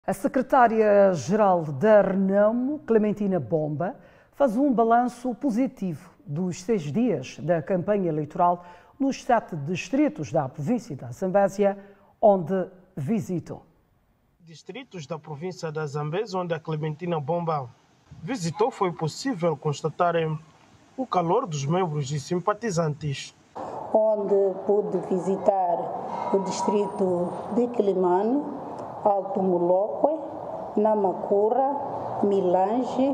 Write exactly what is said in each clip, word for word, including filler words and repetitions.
A secretária-geral da Renamo, Clementina Bomba, faz um balanço positivo dos seis dias da campanha eleitoral nos sete distritos da província da Zambésia, onde visitou. Distritos da província da Zambésia, onde a Clementina Bomba visitou, foi possível constatar o calor dos membros e simpatizantes. Onde pude visitar o distrito de Quilimane, Alto Muloque, Namacura, Milange,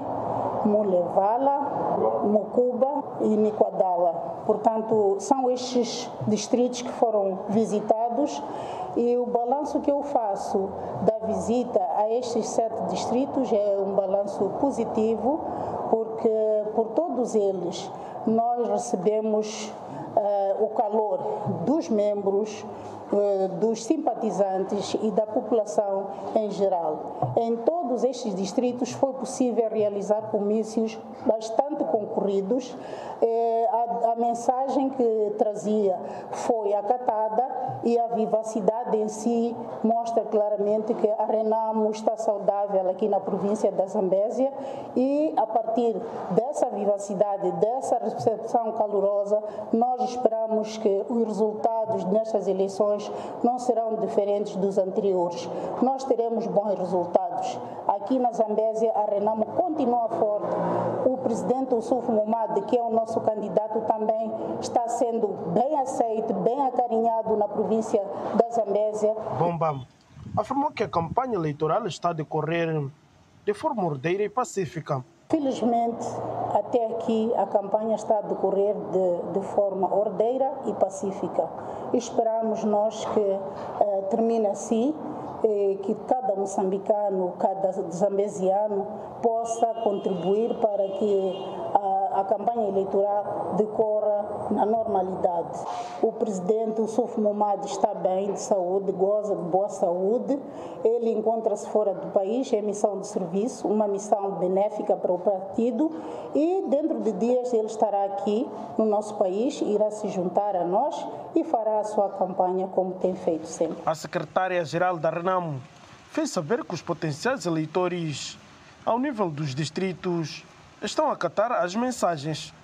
Mulevala, Mucuba e Niquadala. Portanto, são estes distritos que foram visitados e o balanço que eu faço da visita a estes sete distritos é um balanço positivo, porque por todos eles nós recebemos uh, o calor dos membros, dos simpatizantes e da população em geral. Em todos estes distritos foi possível realizar comícios bastante concorridos. A, a mensagem que trazia foi acatada e a vivacidade em si mostra claramente que a Renamo está saudável aqui na província da Zambésia e a partir dessa vivacidade, dessa recepção calorosa, nós esperamos que os resultados nestas eleições não serão diferentes dos anteriores. Nós teremos bons resultados. Aqui na Zambésia, a Renamo continua forte. O presidente Yusuf Momad, que é o nosso candidato, também está sendo bem aceito, bem acarinhado na província da Zambésia. Bomba afirmou que a campanha eleitoral está a decorrer de forma ordeira e pacífica. Felizmente, até aqui a campanha está a decorrer de, de forma ordeira e pacífica. Esperamos nós que eh, termine assim, eh, que cada moçambicano, cada zambesiano possa contribuir para que a, a campanha eleitoral decorra na normalidade. O presidente Yusuf Momad está bem de saúde, goza de boa saúde. Ele encontra-se fora do país em missão de serviço, uma missão benéfica para o partido, e dentro de dias ele estará aqui no nosso país, irá se juntar a nós e fará a sua campanha como tem feito sempre. A secretária-geral da Renamo fez saber que os potenciais eleitores, ao nível dos distritos, estão a acatar as mensagens